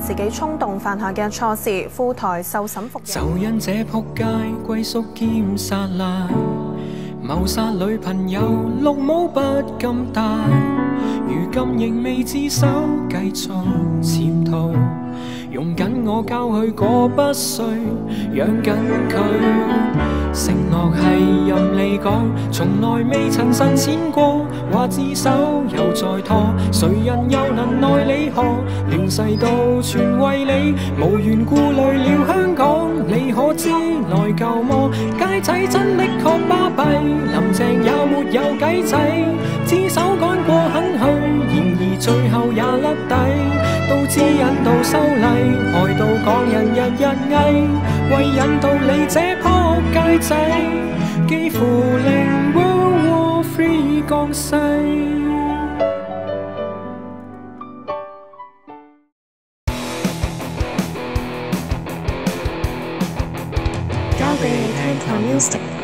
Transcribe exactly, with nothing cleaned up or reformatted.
自己衝動犯下嘅錯事，赴台受審服刑。 就因這仆街歸宿兼殺賴，謀殺女朋友，綠帽不敢戴，如今仍未自首，繼續潛逃。用緊我交去嗰筆稅，養緊佢。承諾係任你講，從來未曾實踐過。話自首又再拖，誰人又能奈你何？亂世到全為你，無緣顧慮了香港。你可知內疚麼？街仔真的確巴閉，林鄭也沒有計仔，只手趕過肯去，然而最後也甩底。都知引導修例，害到港人日日翳，為引導你這仆街仔，幾乎令 World War Three 降世。 交俾你聽 Pro Music。